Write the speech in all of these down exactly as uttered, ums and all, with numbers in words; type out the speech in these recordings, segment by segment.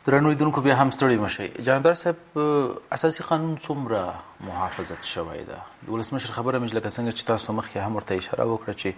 درنو لیدونکو بیا هم ستړي مشئ. جانبدار صاحب اساسي قانون څومره محافظت شوی ده؟ د ولسمشر خبره مې لکه څنګه چې تاسو مخکې هم ورته اشاره وکړه چې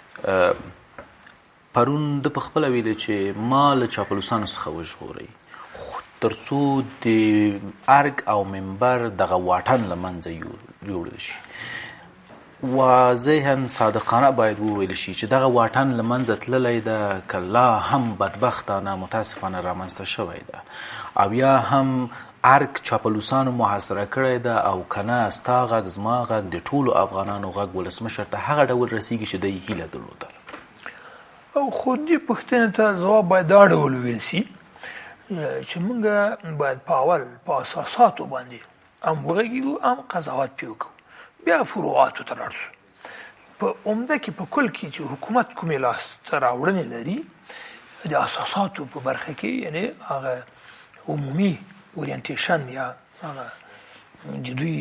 پرون د په خپله ویلې چې ما له چاپلوسانو څخه وژغورئ تر څو د ارګ او منبر دغه واټن له منځه یوړل شي. واضحا صادقانه باید وویل شي چې دغه واټن له منځه تللی ده که لا هم بدبختانه متاسفانه رامنځته شوی ده او یا هم ارګ چاپلوسانو محاصره کړی ده او که نه ستا غږ زما غږ د ټولو افغانانو غږ ولسمشر ته هغه ډول رسیږي چې دی هیله درلودل. او خو دې پوښتنې ته ځواب باید دا ډول وویل شي چې موږ باید په اول په اساساتو باندې هم وغږیږو هم قضاوت پرې وکړو، بیا فروعاتو ته لاړ شو. په عمده کې په کل کې چې حکومت کومې لاسته راوړنې لري د اساساتو په برخه کې، یعنی هغه عمومي اورینټیشن یا هغه د دوی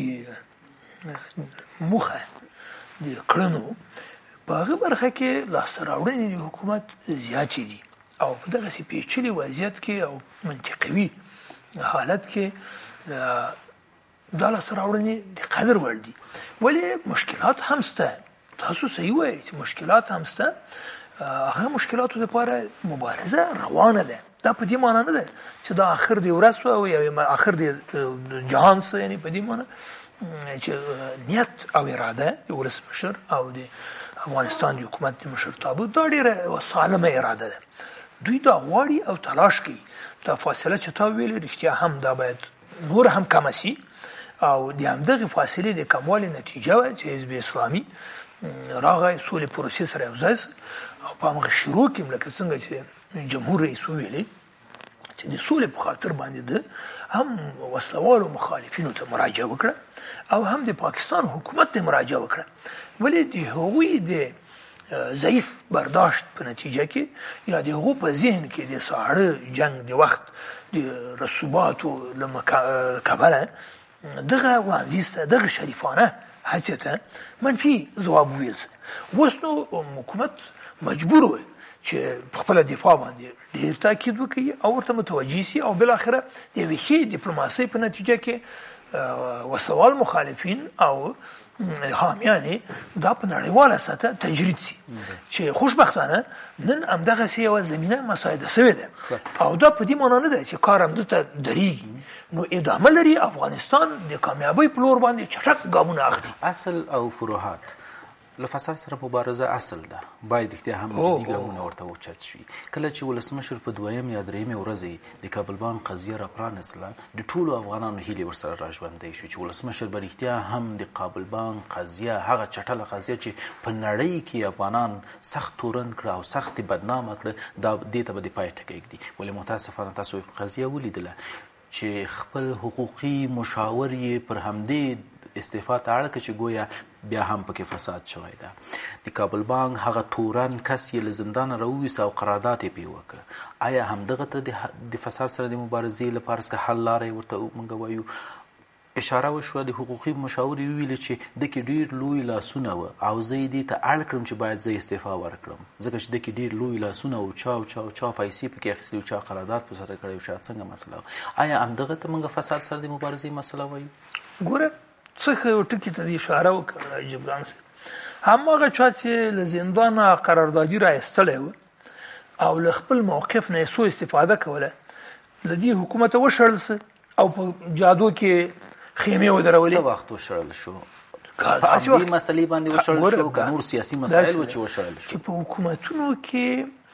موخه د کړنو په هغه برخه کې لاسته راوړنې د حکومت زیاتې دي او په دغسې پیچلي وضعیت کې او منطقوي حالت کې دا لاسته راوړنې د قدر وړ دي. ولې مشکلات هم شته، تاسو صحیح وایئ چې مشکلات هم شته. هغه مشکلاتو لپاره مبارزه روانه ده. دا په دې معنی نه ده چې دا آخر د ورځ شوه او یا آخر د جهان څه، یعنی په دې معنی چې نیت او اراده د ولسمشر او د افغانستان د حکومت د مشرتابه دا ډېره سالمه اراده ده. دوی دا غواړي او تلاش کوي. دا فاصله چې تا ویلې رښتیا هم دا باید نور هم کمه شي او د همدغې فاصلې د کموالي نتیجه وه چې حزب اسلامي راغی سولې پروسې سره یو ځای او په همغه شروع کې لکه څنګه چې جمهور رئیس وویلې چې د سولې په خاطر باندې ده هم وسلوالو مخالفینو ته مراجعه وکړه او هم د پاکستان حکومت ته مراجعه وکړه. ولې د هغوی د ضعیف برداشت په نتیجه کې یا د هغو په ذهن کې د ساړه جنگ د وخت د رسوباتو له کبله دغه وړاندیز ته دغه شریفانه هڅې ته منفي ځواب وویل شي. اوس نو حکومت مجبور و چې په خپله دفاع باندې ډېر تاکید وکړي او ورته متوجه شي او بالاخره د یوې ښې ډیپلوماسۍ په نتیجه کې وسوال مخالفین او حامیانې دا په نړیواله سطح تجرید شي چې خوشبختانه نن همدغسې یوه زمینه مساعده شوې ده او دا په دې معنا نه ده چې کار همدې ته درېږي. نو ادامه لري افغانستان د کامیابۍ په لور باندې چټک ګامونه اخلي. اصل او فروحات له فساد سره مبارزه اصل ده، باید رښتیا هم جدي ګامونه ورته اوچت شي. کله چې ولسمشر په دویم یا درېیمې ورځې د کابل بانک قضیه راپرانستله د ټولو افغانانو هیلې ورسره راژوندی شوې چې ولسمشر به رښتیا هم د کابل بانک قضیه هغه چټله قضیه چې په نړۍ کې افغانان سخت تورن کړه او سخت بدنامه کړه دا دې ته به د پای ټکی ږدي. ولې متاسفانه تاسو قضیه ولیدله چې خپل حقوقي مشاور یې پر همدې استعفا ته اړ کړ چې گویا بیا هم پکې فساد شوی ده. د کابل بانک هغه تورن کس یې له زندانه راوویسته او قرارداد یې پرې وکړ. آیا همدغه ته د فساد سره د مبارزې لپاره څه حل لاره یې ورته موږ وایو؟ اشاره وشوه د حقوقي مشاور یې وویلې چې ده کې ډېر لوی لاسونه وه او زه یې دې ته اړ کړم چې باید زه استعفا ورکړم ځکه چې ده کې ډېر لوی لاسونه و، چا او چا او چا پیسې پکې اخیستلي و، چا قرارداد په سره کړی و، شاید څنګه مسله. آیا همدغه ته موږ فساد سره د مبارزې مسله وایو؟ ګوره څه یو ټکي ته اشاره وکړه جبران صاحب، هماغه چا چې له زندانه قراردادي را ایستلی و او له خپل موقف نه یې څو استفاده کوله له دې حکومته وشړل څه او په جادو کې خیمې ودرولې. څه وخت وشړل شو؟ په عمدي مسلې باندې وشړل شو که نور سیاسي مسایل و چې وشړل شو؟ چې په حکومتونو کې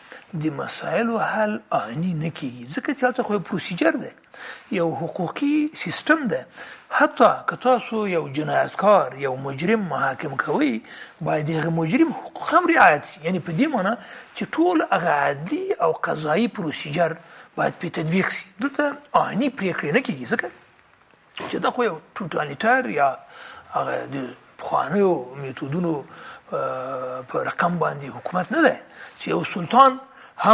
د مسایلو حل آني نه کېږي ځکه چې هلته خو یو پروسیجر دی، یو حقوقي سیستم دی. حتی که تاسو یو جنایتکار یو مجرم محاکم کوئ باید هغه مجرم حقوق هم رعایت شي، یعنی په دې معنی چې ټول هغه عدلي او قضایي پروسیجر باید پرې تطبیق شي. دلته آني پرېکړې نه کېږي ځکه چې دا خو یو ټوټالیټر یا هغه د پخوانیو میتودونو په رقم باندې حکومت نه دی چې یو سلطان هم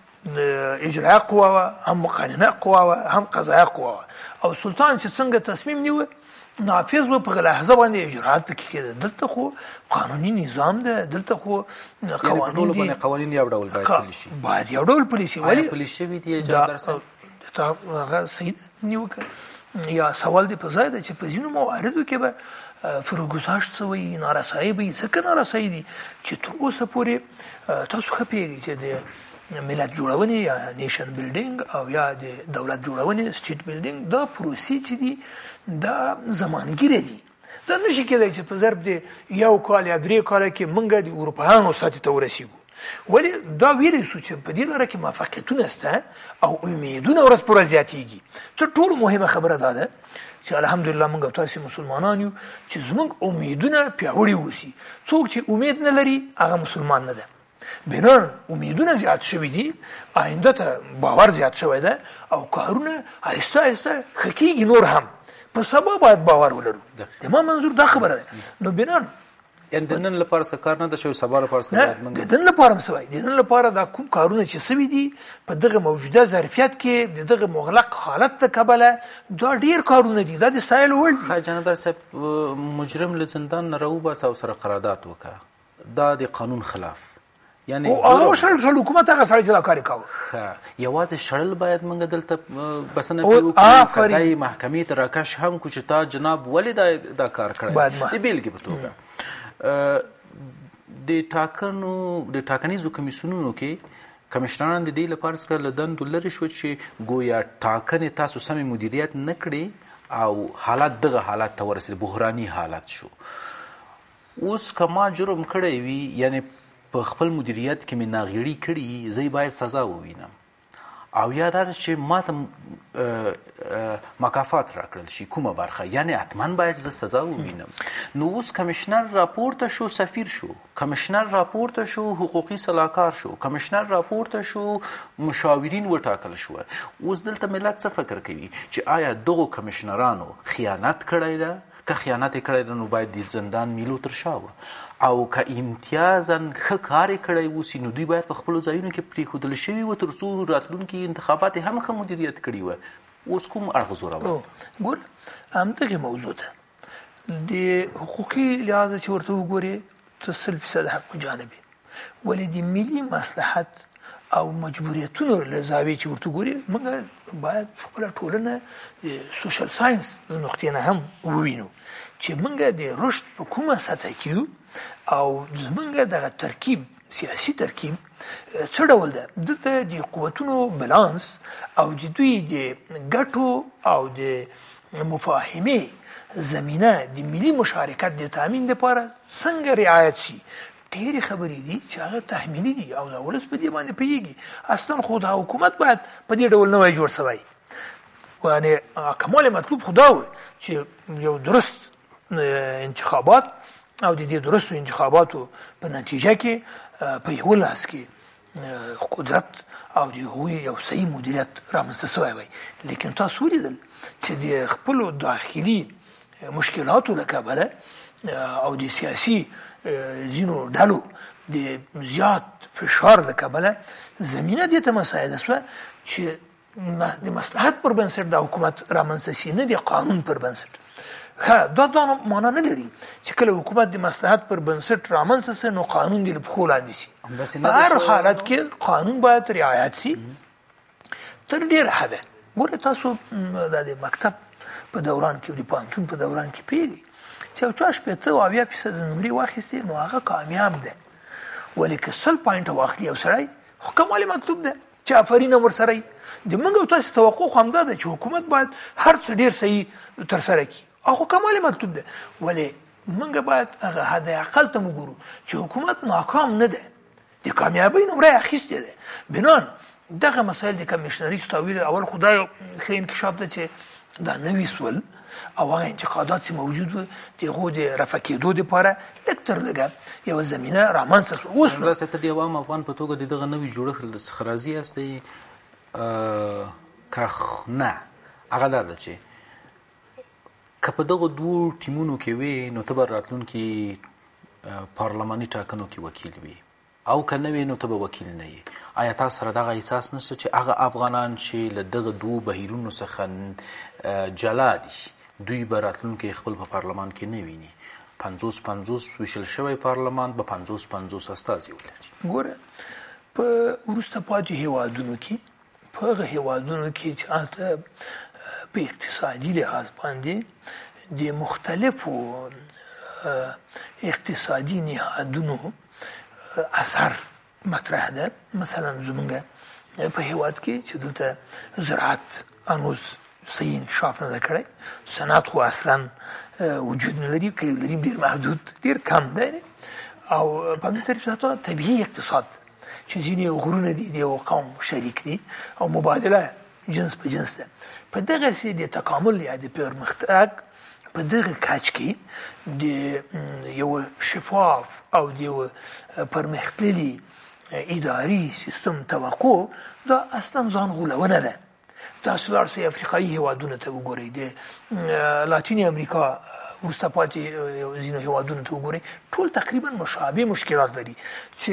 اجرایه قوه وه، هم مقننه قوه وه، هم قضایه قوه وه او سلطان چې څنګه تصمیم نیوه نافذ و په لحظه باندې اجرات پکې کېده. دلته خو قانوني نظام ده، دلته خو قوانین دي. قوانین یو ډول باید پلي شي، باید یو ډول پلي شي. ولې پلي شوي دي؟ جابر صاحب تا هغه صحیح نیوکه یا سوال دی په ځای ده چې په ځینو مواردو کې به فرګوزاشت شوی نارسایي به ځکه نارسایي دي چې تر اوسه پورې تاسو ښه پوهېږئ چې د ملت جوړونې یا نیشن بلډینګ او یا د دولت جوړونې سټیټ بلډینګ دا پروسې چې دي دا زمانګیره دي. دا نشي کېدای چې په ضرب د یو کال یا درې کاله کې موږ د اروپایانو سطحې ته ورسېږو. ولې دا ویلی سو چې په دې لاره کې موفقیتونه شته او امیدونه ورځ په ورځ زیاتېږي. تر ټولو مهمه خبره دا ده چې الحمدلله موږ او تاسې مسلمانان یو چې زموږ امیدونه پیاوړي اوسي. څوک چې امید نه لري هغه مسلمان نه ده. بنان امیدونه زیات شوي دي، آینده ته باور زیات شوی ده او کارونه آهسته آهسته ښه کېږي. نور هم په سبا باید باور ولرو. زما منظور دا خبره ده. نو بنان یعنې د نن لپاره څه کار نه ده شوی، سبا لپاره څه باید موږ د نن لپاره هم سوی د نن لپاره دا کوم کارونه چې سوي دي په دغه موجوده ظرفیت کې د دغه مغلق حالت ته کبله دا ډېر کارونه دي. دا د ستایلو وړ دي. جنرال صاحب مجرم له زندان نه راوباسه او سره قرارداد وکړه، دا د قانون خلاف. یعنی او شړل شړل حکومت هغه سړی چې دا کار کاوه. یوازې شړل باید موږ دلته بسنه کوو کدای محکمې ته راکش هم کو چې تا جناب ولې دا دا کار کړی. د بیلګې په توګه د ټاکنو د ټاکنیزو کمیسیونونو کې کمشنران د دې لپاره څخه له دندو لرې شو چې ګویا ټاکنې تاسو سمې مدیریت نه کړې او حالات دغه حالات ته ورسېد، بحراني حالات شو. اوس که ما جرم کړی وي یعنی په خپل مدیریت کې مې ناغېړي کړي، زه باید سزا ووینم او یا دا چې ما ته مکافات راکړل شي کومه برخه، یعنی حتما باید زه سزا ووینم. نو اوس کمشنر راپورته شو، سفیر شو، کمشنر راپورته شو، حقوقي سلاکار شو، کمشنر راپورته شو، مشاورین وټاکل شو. اوس دلته ملت څه فکر کوي چې آیا دغو کمشنرانو خیانت کړی ده؟ که خیانت کړی ده نو باید د زندان میلو تر شا وه، او که امتیازا ښه کار یې کړی اوسي نو دوی باید په خپلو ځایونو کې پرېښودل شوي وه تر څو راتلونکي انتخابات هم ښه مدیریت کړي وه. اوس کوم اړخ زورور؟ ګوره همدغې موضوع ته د حقوقي لحاظه چې ورته وګورې ته سل فیصد حق په جانب یې، ولې د ملي مصلحت او مجبوریتونو له زاویې چې ورته وګورې موږ باید خپله ټولنه د سوشل ساینس له نقطې نه هم ووینو چې موږ د رشد په کومه سطحه کې یو او زموږ دغه ترکیب سیاسي ترکیب څه ډول ده. دلته د قوتونو بالانس او د دوی د ګټو او د مفاهمې زمینه د ملي مشارکت د تامین لپاره څنګه رعایت شي. ډېرې خبرې دي چې هغه تحمیلي دي او د ولس په دې باندې پوهېږي. اصلا خو د حکومت باید په دې ډول نوی جوړ سوی، یعنې کمال مطلوب خو دا و چې یو درست انتخابات او د دې درستو انتخاباتو په نتیجه کې په یو لاس کې قدرت او د هغوی یو صحیح مدیریت رامنځته سوی وی. لیکن تاسو ولیدل چې د خپلو داخلي مشکلاتو له کبله او د سیاسي ځینو ډلو د زیات فشار له کبله زمینه دې ته مساعده شوه چې د مصلحت پر بنسټ د حکومت رامنځته سي، نه د قانون پر بنسټ. ها دا دا معنا نه لري چې کله حکومت د مصلحت پر بنسټ رامنځته سي نو قانون دې له پښو لاندې سي. په هر حالت کې قانون باید رعایت سي تر ډېره حده. ګوره تاسو د مکتب په دوران کې او د پوهنتون په دوران کې پوهېږئ چې یو چا شپېته او اویا فیصده نمرې واخیستې نو هغه کامیاب ده. ولې که سل پوینټه واخلي یو سړی خو کمالې مطلوب ده چې آفرین هم ورسره وي. د موږ او تاسې توقع خو همدا ده چې حکومت باید هر څه ډېر صحیح ترسره کړي او خو کمالې مطلوب ده. ولې موږ باید هغه حد اقل ته وګورو چې حکومت ناکام نه ده، د کامیابۍ نمره یې اخیستې ده. بنان دغه مسایل د کمیشنري ستاویل اول خو دا یو ښه انکشاف ده چې دا نوي سول او هغه انتقادات چې موجود وو د هغو د رفع کېدو دپاره لږ تر لږه یوه زمینه رامنځته شوه. اوس نو داسې ته د یو عام افغان په توګه د دغه نوي جوړښت څخه راضي یاستئ که نه؟ هغه دا ده چې که په دغو دوو ټیمونو کې وې نو ته به راتلونکي پارلماني ټاکنو کې وکیل وي او که نه وې نو ته به وکیل نه یې. آیا تاسو سره دغه احساس نشته چې هغه افغانان چې له دغه دوو بهیرونو څخه جلا دي دوی به راتلونکي خپل په پارلمان کې نه ویني؟ پنځوس پنځوس ویشل شوی پارلمان به پنځوس پنځوس استازي ولري. ګوره په وروسته پاتې هېوادونو کې په هغه هېوادونو کې چې هلته په اقتصادي لحاظ باندې د مختلفو اقتصادي نهادونو اثر مطرح ده. مثلا زمونږ په هېواد کې چې دلته زراعت هنوز صحیح انکشاف نه ده کړی، صنعت خو اصلا وجود نه لري، که لري ډېر محدود، ډېر کم دی. او په همدې طریقه سره طبیعي اقتصاد چې ځینې غرونه دي د یو قوم شریک دي او مبادله جنس په جنس ده. په دغسې د تکامل یا د پرمختګ په دغه کچ کې د یو شفاف او د یو پرمختللي اداري سیستم توقع دا اصلا ځان غولونه ده. تاسو لاړ شئ افریقایي هېوادونو ته وګورئ، د لاتینې امریکا وروسته پاتې ځینو هېوادونو ته وګورئ، ټول تقریبا مشابه مشکلات لري چې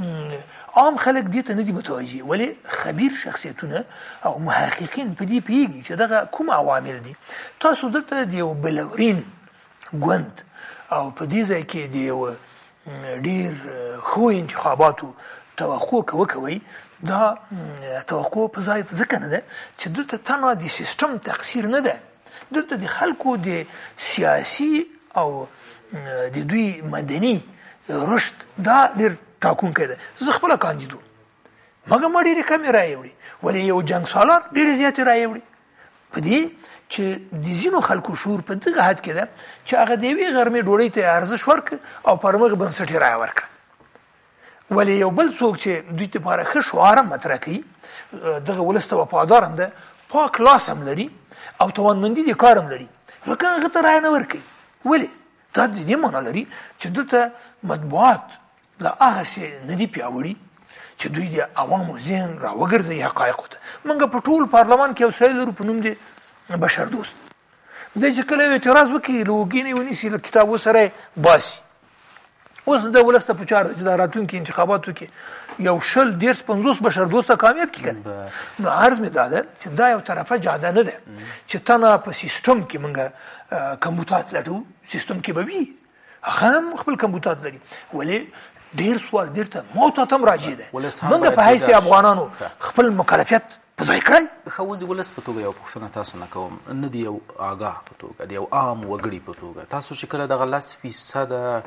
عام خلک دې ته نه دي متوجه، ولې خبیر شخصیتونه او محققین په دې پوهېږي چې دغه کوم عوامل دي. تاسو دلته د یو بلورین ګوند او په دې ځای کې د یو ډېر ښو انتخاباتو توقع کوئ، دا توقع په ځای ځکه نه ده چې دلته تنها د سیستم تقصیر نه ده، دلته د خلکو د سیاسي او د دوی مدني رشد دا ډېر ټاکونکی ده. زه خپله کاندید وم، مګر ما ډېرې کمې رایې وړې، ولې یو جنګ سالار ډېرې زیاتې رایې وړې. په دې چې د ځینو خلکو شعور په دغه حد کې ده چې هغه د یوې غرمې ډوډۍ ته ارزښت ورکړه او پر مغ بنسټ یې رایه ورکړه. ولې یو بل څوک چې دوی لپاره ښه شعار هم مطرح کوي، دغه ولس ته وفادار هم ده، پاک لاس هم لري او توانمندي د کار هم لري، لکه هغه ته رایه نه ورکوي. ولې؟ دا د دې معنا لري چې دلته مطبوعات له هغسې نه دي پیاوړي چې دوی د عوامو ذهن راوګرځوي حقایقو ته. موږ په ټول پارلمان کې یو سړی لرو په نوم د بشردوست، دی چې کله یو اعتراض وکړي له اوږې نه ونیسي له کتابو سره یې باسي. اوس د ولس ته په چار ده چې دا راتلونکي انتخاباتو کې یو شل دېرش پنځوس بشردوسته کامیاب کړي که نه. نو عرض مې دا ده چې دا یو طرفه جاده نه ده چې تنها په سیستم کې موږ کمبوتات لټو، سیستم کې به وي، هغه هم خپل کمبوتات لري، ولې ډېر سوال بیرته ما ته هم راجع ده. موږ په حیث د افغانانو خپل مکلفیت په ځای کړی. ښه، اوس د ولس په توګه یو پوښتنه تاسو نه کوم، نه د یو آګاه په توګه، د یو عام وګړي په توګه، تاسو چې کله دغه لس فیصده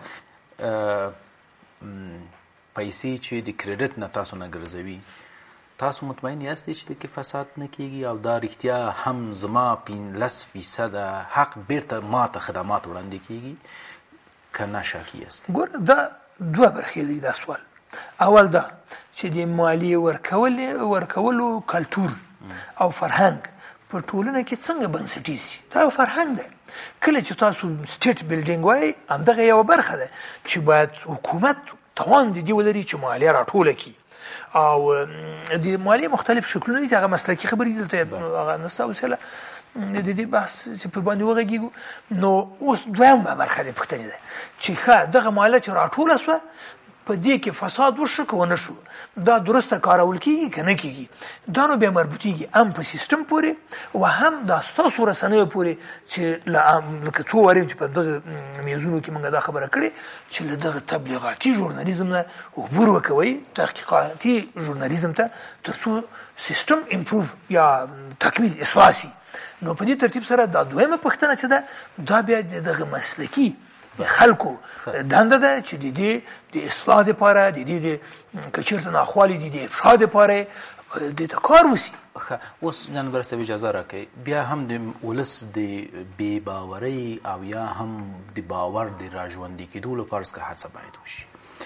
پیسې چې د کریډټ نه تاسو نه ګرځوي، تاسو مطمئن یاستئ چې کې فساد نه کیږي او دا رښتیا هم زما پنځلس فیصده حق بیرته ما ته خدمات وړاندې کیږي که نه شاکي یاست؟ ګوره، دا دوه برخې لري دا سوال. اول دا چې د مالیې ورکولو کلتور او فرهنګ په ټولنه کې څنګه بنسټیز شي، دا یو فرهنګ دی. کله چې تاسو سټیټ بلډینګ وایي، همدغه یوه برخه ده چې باید حکومت توان د دې ولري چې مالیه راټوله کړي. او د مالیې مختلف شکلونه دي چې هغه مسلکي خبرې دلته هغه نشته حوصله د دې بحث چې په باندې وغږېږو. نو اوس دویمه برخه د پوښتنې ده چې ښه دغه مالیه چې راټوله شوه په دې کې فساد وشو که ونه شو، دا درسته کارول کېږي که نه کېږي، دا نو بیا مربوطېږي هم په سیستم پورې او هم دا ستاسو رسنیو پورې چې لکه څو وارې چې په دغه میزونو کې موږ دا خبره کړې چې له دغه تبلیغاتي ژورنالیزم نه عبور وکوئ تحقیقاتي ژورنالیزم ته، تر څو سیستم امپروف یا تکمیل اصلاح شي. نو په دې ترتیب سره دا دویمه پوښتنه چې ده، دا بیا د دغه مسلکي خلکو دنده ده چې د دې د اصلاح دپاره، د دې د که چېرته ناخوالې دي د افشا دپاره دې ته کار وشي. اوس جانبر صاحب اجازه راکړئ، بیا هم د ولس د بې باورۍ او یا هم د باور د راژوندي کېدو لپاره څه هڅه باید وشي.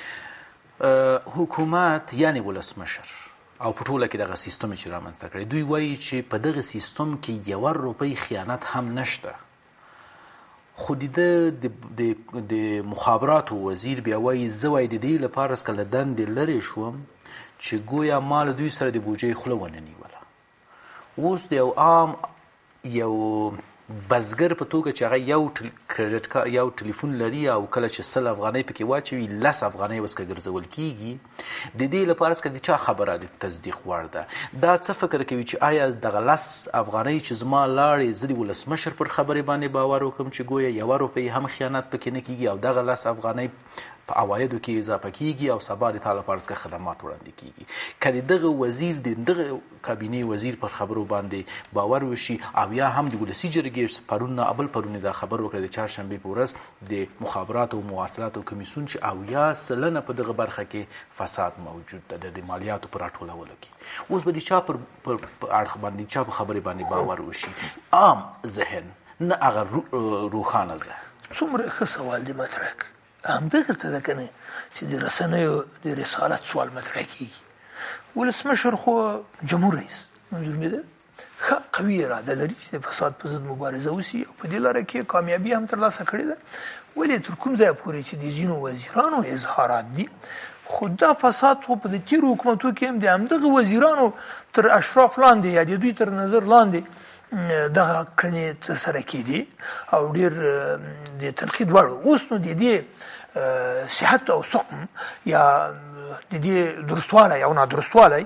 حکومت یعنې ولسمشر او په ټوله کې دغه سیستم چې رامنځته کړی، دوی وایي چې په دغه سیستم کې یوه روپۍ خیانت هم نشته. خو د د مخابراتو وزیر بیا وایي زه وایي د دې لپاره څخه له دندې لرې شوم چې ګویا ما له دوی سره د بوجۍ خوله ونه نیوله. اوس د یو عام یو بزګر په توګه چې هغه یو کریډټ کارت یو ټلیفون لري او کله چې سل افغانۍ پکې واچوي لس افغانۍ ورڅخه ګرځول کېږي، د دې لپاره څخه د چا خبره د تصدیق وړ ده؟ دا څه فکر کوي چې آیا دغه لس افغانۍ چې زما لاړې زه د ولسمشر پر خبرې باندې باور وکړم چې ګویا یوه روپۍ هم خیانت پکې نه کېږي او دغه لس افغانۍ په عوایدو کې اضافه کیږي او سبا د تا لپاره څخه خدمات وړاندې کیږي. که د دغه وزیر د دغه کابینې وزیر پر خبرو باندې باور وشي او یا هم د ولسي جرګې پرون نه اول پرون دا خبر وکړه د چهارشنبې په ورځ د مخابراتو او مواصلاتو کمیسیون چې اویا سلنه په دغه برخه کې فساد موجود ده د مالیاتو په راټولولو کې. اوس به د چا پر اړخ باندې چا په خبرې باندې باور وشي؟ عام ذهن نه هغه روښانه ذهن. څومره ښه سوال دی مطرح کړ. همدغه ته ده که نه چې د رسنیو د رسالت سوال مطرح کېږي. ولسمشر خو جمهور رئیس منظور مې ده ښه قوي اراده لري چې د فساد په ضد مبارزه وسي او په دې لاره کې کامیابي هم ترلاسه کړې ده. ولې تر کوم ځایه پورې چې د ځینو وزیرانو اظهارات دي، خو دا فساد خو په د تېرو حکومتو کې هم د همدغه وزیرانو تر اشراف لاندې یا د دوی تر نظر لاندې دغه کړنې ترسره کېدي او ډېر د تنقید وړ. اوس نو د دې صحت او سقم یا د دې درستوالی او نادرستوالی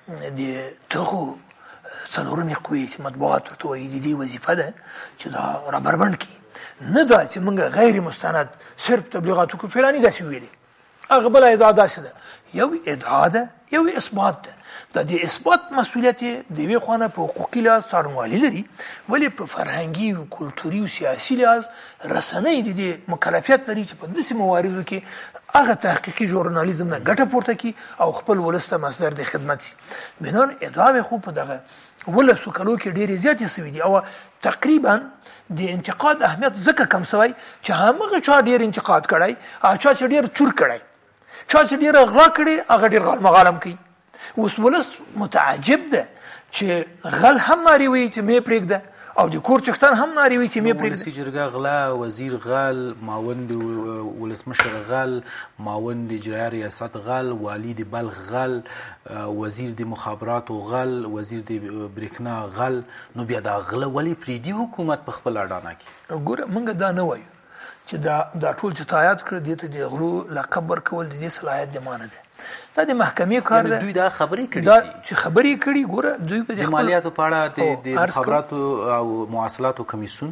د دغو څلورمې قوې چې مطبوعات ورته وایي د دې وظیفه ده چې دا رابربند کړي. نه دا چې موږ غیر مستند صرف تبلیغاتو کې فلاني داسې ویلي، هغه بله ادعا داسې ده. یو ادعا ده یو اثبات ده. دا د اثبات مسؤلیت د یوې خوا نه په حقوقي لحاظ څارنوالي لري، ولې په فرهنګي او کلتوري او سیاسي لحاظ رسنۍ د دې مکلفیت لري چې په داسې مواردو کې هغه تحقیقي ژورنالیزم نه ګټه پورته کړي او خپل ولس ته مصدر د خدمت شي. بنان ادعاوې خو په دغه ولسو کلو کې ډېرې زیاتې سوي دي او تقریبا د انتقاد اهمیت ځکه کم سوی چې همغه چا ډېر انتقاد کړی، هغه چا چې ډېر چور کړی، چا چې ډېره غلا کړې هغه ډېر غال مغالم کوي. اوس ولس متعجب ده چې غل هم نارې وایي چې مې پرېږده او د کور چښتن هم نارې وایي چې مې پرېږده. ولسي جرګه غلا، وزیر غل، معاون د ولسمشر غل، معاون د اجرایه ریاست غل، والی د بلخ غل، وزیر د مخابراتو غل، وزیر د بریښنا غل. نو بیا دا غله ولې پرېږدي حکومت په خپل اډانه کې؟ ګوره موږ دا نه وایو چې دا دا ټول چې تایید کړه دې ته د غلو لقب ورکول د دې صلاحیت د ما نه ده. دا د محکمې کار ده. دوی دا خبرې کړي دا چې خبرې کړي ګوره دوی په د مالیاتو په اړه د مخابراتو او مواصلاتو کمیسیون،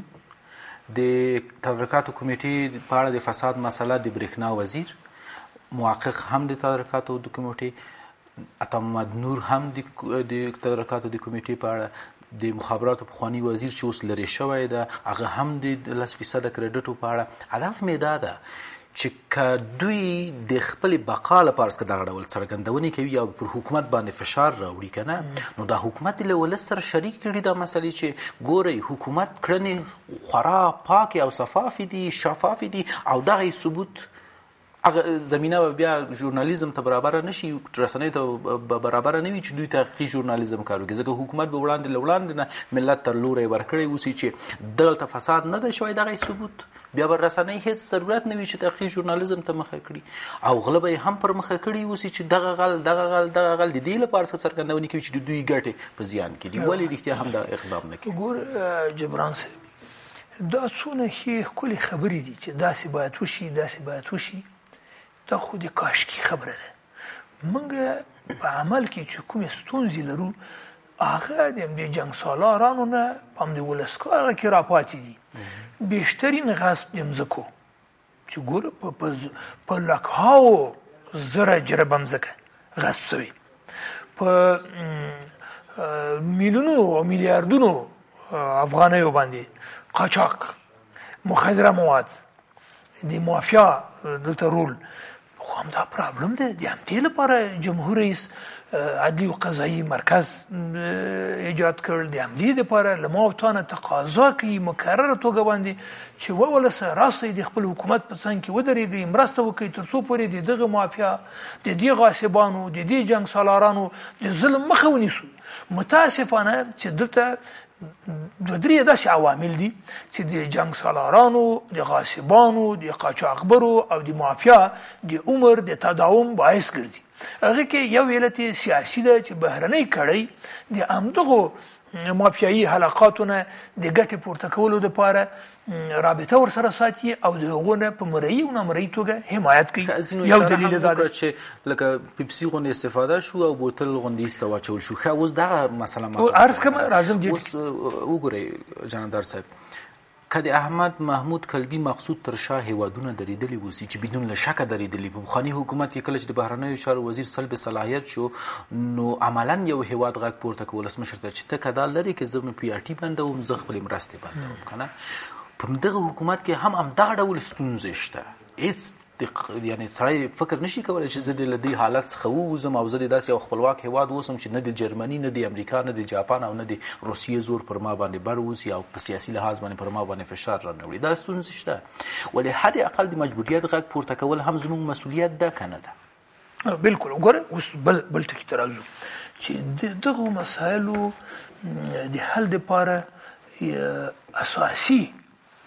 د تدارکاتو کمیټې په اړه د فساد مسله د بریښنا وزیر، محقق هم د تدارکاتو د کمیټې، عطا محمد نور هم د تدارکاتو د کمیټې په اړه، د مخابراتو پخوانی وزیر چې اوس لرې شوی ده هغه هم د لس فیصده کریډټو په اړه. هدف مې دا ده چې که دوی د خپل بقا لپاره څخه دغه ډول څرګندونې کوي او پر حکومت باندې فشار راوړي که نه، نو دا حکومت له ولس سره شریک کړي دا مسلې چې ګورئ حکومت کړنې خورا پاکې او شفافې دي شفافې دي او دغه ثبوت هغه زمینه به بیا ژورنالیزم ته برابره نشي، رسنیو ته برابره نه وي چې دوی تحقیقي ژورنالیزم کار وکړي. ځکه حکومت به وړاندې له وړاندې نه ملت ته لوری ورکړی اوسي چې دلته فساد نه ده شوی، دغه ثبوت بیا به رسنۍ هېڅ ضرورت نه وي چې تحقیقي ژورنالیزم ته مخه کړي او غله به یې هم پر مخه کړي اوسي چې دغه غل دغه غل دغه غل د دې لپاره څه څرګندونې کوي چې د دوی ګټې په زیان کې دي. ولې رښتیا هم دا اقدام نه کوي؟ ګور جبران صاحب دا څونه ښې ښکلې خبرې دي چې داسې باید وشي داسې باید وشي، دا خو د کاشکي خبره ده. موږ په عمل کې چې کومې ستونزې لرو هغه د همدې جنګ سالارانو نه په همدې ولسکاره کې راپاتې دي. بیشترین غصب د مځکو چې ګوره په لکهاو زره جربه مځکه غصب شوې، په میلیونو او میلیاردونو افغانیو باندې قاچاق، مخدره مواد، د مافیا دلته رول. خو همدا پرابلم ده. د همدې لپاره جمهور رئیس عدلی و قضایي مرکز ایجاد کړل، د همدې لپاره له ما او تا نه تقاضا کوي مکرره توګه باندې چې وولسه راسئ د خپل حکومت په څنګ کې ودرېږئ، مرسته وکړئ تر څو پورې د دغه مافیا، د دې غاصبانو، د دې جنګ سالارانو د ظلم مخه ونیسو. متاسفانه چې دلته دوه درې داسې عوامل دي چې د جنګ سالارانو، د غاصبانو، د قاچاقبرو او د مافیا د عمر د تداوم باعث ګرځي. هغه کې یو علت سیاسي ده چې بهرنۍ کړۍ د همدغو مافیایي حلقاتونه د ګټې پورته کولو دپاره رابطه ورسره ساتي او د هغو نه په مرئي او نامرئي توګه حمایت کوي. یو دلیل دا ده چې لکه پیپسي غوندې استفاده شو او بوتل غوندې ایسته واچول شو. ښه اوس دغه مسله عرض کوم راځم دې اوس وګورئ جنابدار صاحب، که د احمد محمود کلبي مقصود تر شا هیوادونه درېدلي اوسي چې بدون له شکه درېدلي په پخواني حکومت کې کله چې د بهرنیو چارو وزیر سلب صلاحیت شو نو عملا یو هیواد غږ پورته که ولسمشر ته چې ته که دا لرې که زه مې پی آر ټي بندوم زه خپلې مرستې بندوم که نه په دغه حکومت کې هم همدغه ډول ستونزې شته هېڅ یعنی سړی فکر نشي کولی چې زه د له دې حالت څخه ووځم او زه د داسې یو خپلواک هیواد اوسم چې نه د جرمني نه د امریکا نه د جاپان او نه د روسیې زور پر ما باندې بر اوسي او په سیاسي لحاظ باندې پر ما باندې فشار رانوړي دا ستونزې شته ولې حد اقل د مجبوریت غږ پورته کول هم زموږ مسؤلیت ده که نه ده بالکل وګوره اوس بل بل ټکي ته راځو چې د دغو مسایلو د حل دپاره اساسي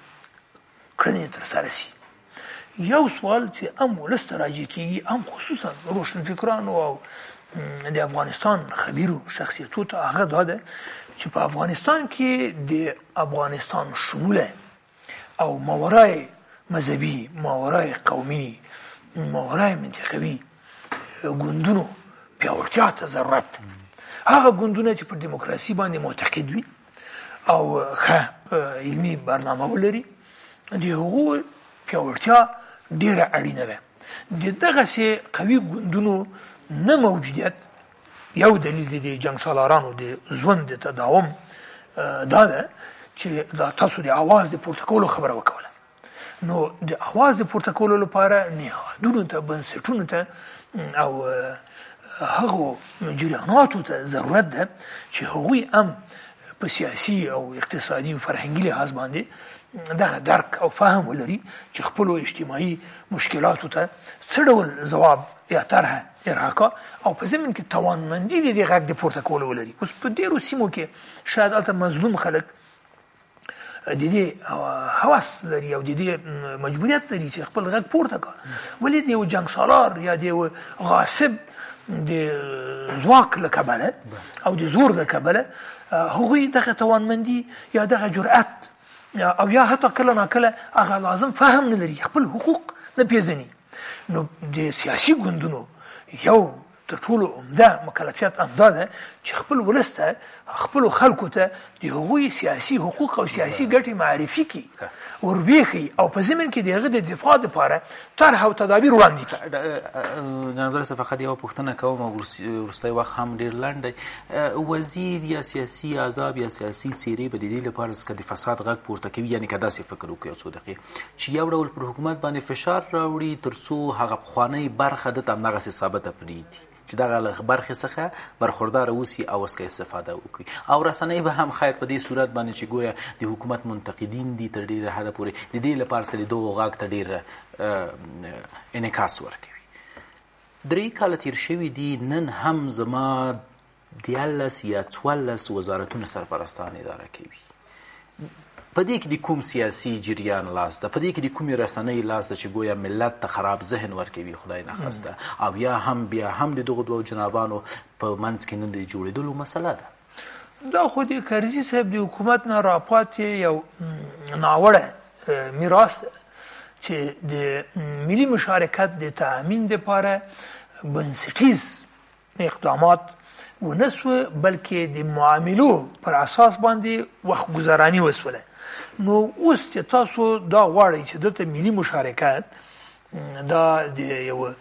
کړنې ترسره شي یو سوال چې هم ولس ته راجع کېږي هم خصوصا روشنفکرانو او د افغانستان خبیرو شخصیتو ته هغه دا ده چې په افغانستان کې د افغانستان شموله او ماورای مذهبي ماورای قومي ماورای منطقوي ګوندونو پیاوړتیا ته ضرورت هغه ګوندونه چې پر دیموکراسي باندې معتقد وي او ښه علمي برنامه ولري د هغو پیاوړتیا ډیره اړینه ده د دغسې قوي ګوندونو نه موجودیت یو دلیل د جنګ سالارانو د ژوند د تداوم دا ده چې دا تاسو د اواز د پورته کولو خبره وکوله نو د اواز د پورته کولو لپاره نهادونو ته بنسټونو ته او هغو جریاناتو ته ضرورت ده چې هغوی هم په سیاسي او اقتصادي او فرهنګي لحاظ باندې دغه درک او فهم ولري چې خپلو اجتماعي مشکلاتو ته څه ډول ځواب یا طرحه ارهاکه او په ضمن کې توانمندي د دې غږ د پورته کولو ولري اوس په ډېرو سیمو کې شاید هلته مظلوم خلک د دې هوس لري او د دې مجبوریت لري چې خپل غږ پورته کړي ولې د یو جنګ سالار یا د یو غاصب د ځواک له کبله او د زور له کبله هغوی دغه توانمندي یا دغه جرأت او یا حتی کله ناکله هغه لازم فهم نه لري خپل حقوق نه پیژني نو د سیاسي ګوندونو یو تر ټولو عمده مکلفیت همدا ده چې خپل ولس ته خپلو خلکو ته د هغوی سیاسي حقوق او سیاسي ګټې معرفي کړي وربېښي او په ضمن کې د هغه د دفاع دپاره طرح او تدابیر وړاندې کړي جناب رئیس فقط یوه پوښتنه کوم او وروستی وخت هم ډېر لنډ دی وزیر یا سیاسي احزاب یا سیاسي څېرې به د دې لپاره څخه د فساد غږ پورته کوي یعنې که داسې فکر وکړي یو څو دقیقې چې یو ډول پر حکومت باندې فشار راوړي تر څو هغه پخوانۍ برخه دته همدغسې ثابته پرېږدي چې دغه له برخې څخه برخورداره اوسي او څخه استفاده وکړي او رسنۍ به هم خیر په دې صورت باندې چې ګویا د حکومت منتقدین دي تر ډېره حده پورې د دې لپاره څخه د دغو غږ ته ډېر انعکاس ورکوي درې کاله تېر شوي دي نن هم زما دیارلس یا څوارلس وزارتونه سرپرستان اداره کوي په دې کې د کوم سیاسي جریان لاس ده په دې کې د کومې رسنۍ لاس ده چې ګویا ملت ته خراب ذهن ورکوي خدای نخواسته او یا هم بیا هم د دغو دوو جنابانو په منځ کې نه د جوړېدلو مسله ده دا خو د کرزي صاحب د حکومت نه راپاتې یو ناوړه میراث ده چې د ملي مشارکت د تأمین دپاره بنسټیز اقدامات ونه سوه بلکې د معاملو پر اساس باندې وخت ګذراني وسوله نو اوس چې تاسو دا غواړئ چې دلته ملي مشارکت دا د یو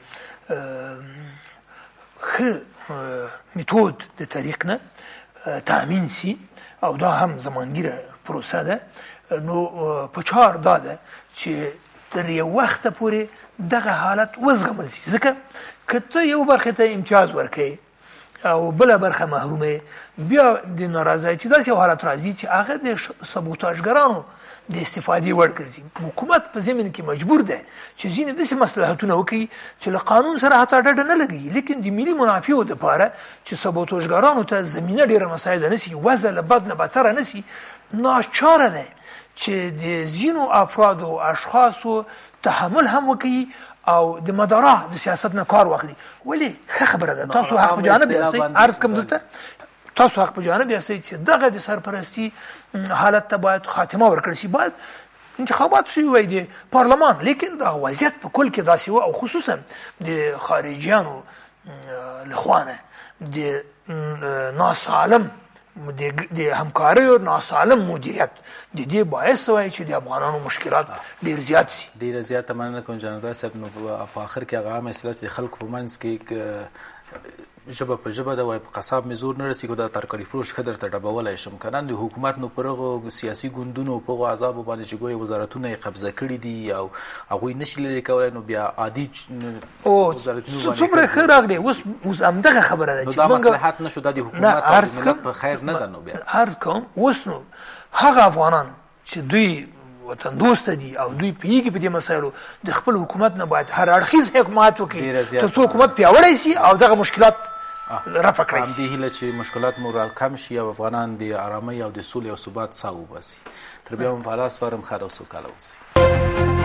ښه میتود د طریق نه تأمین سي او دا هم زمانګیره پروسه ده نو په چار دا ده چې تر یو وخته پورې دغه حالت وزغمل شي ځکه که ته یو برخې ته امتیاز ورکوې او بله برخه محرومه بیا د نارضایتي داسې یو حالت راځي چې هغه د سبوتاژګرانو د استفادې وړ ګرځي حکومت په ضمن کې مجبور ده چې ځینې داسې مصلحتونه وکړي چې له قانون سره حتی ډډه نه لګوي لیکن د ملي منافعو دپاره چې سبوتاژګرانو ته زمینه ډېره مساعده نه سي وضع له بد نه بدتره نه سي ناچاره ده چې د ځینو افرادو او اشخاصو تحمل هم وکړي او د مداره د سیاست نه کار واخلي ولې ښه خبره ده تاسو حق په جانب یاستئ عرض کوم دلته تاسو حق په جانب یاستئ چې دغه د سرپرستی حالت ته باید خاتمه ورکړل شي باید انتخابات شوي وای د پارلمان لیکن دا وضعیت په کل کې داسې و او خصوصا د خارجیانو له خوا نه د ناسالم د همکارۍ او ناسالم مدیریت د دې باعث وایي چې د افغانانو مشکلات ډېر زیات شي. ډېره زیاته مننه کوم جنرال صاحب. نو په آخر کې هغه عامه اصطلاح چې د خلکو په منځ کې ژبه په ژبه ده وایي په قصاب مې زور نه رسېږي دا ترکاري فروش ښه درته ډبولی شم که نه. د حکومت نو پر هغو سیاسي ګوندونو په هغو احزابو باندې چې ګویا وزارتونه یې قبضه کړي دي او هغوی نشي لرې کولی نو بیا عادي وزارتونو څومره ښه راغلی. اوس اوس همدغه خبره ده نو دا مصلحت نه شو دا د حکومت او د ملت په خیر نه ده. نو بیا عرض کوم اوس نو هغه افغانان چې دوی وطن دوسته دي او دوی پوهېږي په دې مسایلو د خپل حکومت نه باید هر اړخیز حکومت وکړي تر څو حکومت پیاوړی شي او دغه مشکلات رفع کړی شي. همدې هیله چې مشکلات مو راکم شي او افغانان د ارامۍ او د سولې او ثبات ساه وباسي. تر بیا هم په الله سپارم ښه او سوکاله اوسئ.